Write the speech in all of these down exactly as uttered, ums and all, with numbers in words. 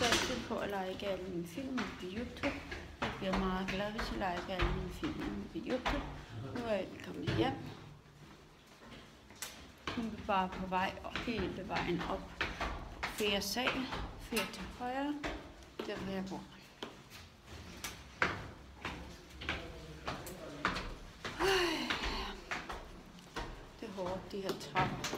satse på at like alle mine film på YouTube. Jeg bliver meget glad, hvis I like alle mine film på YouTube. Nu er jeg kommet hjem. Nu er vi bare på vej og hele vejen op på fjerde sal, fire til højre, der hvor jeg bor. Det er hårdt, de her trapper.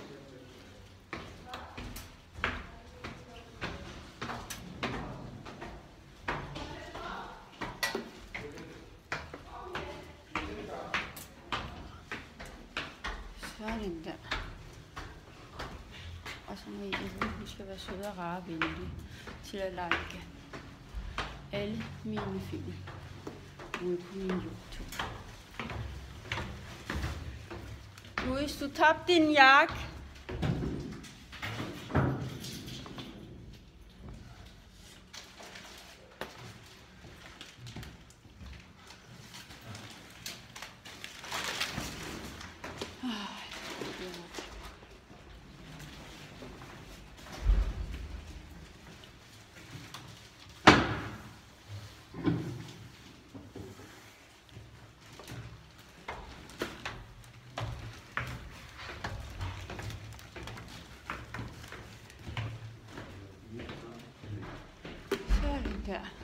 Sådan der. Og så må I huske at være søde og rare og venlige til at like alle mine film ude på min YouTube. Louis, du tabte din jakke. Sådan der.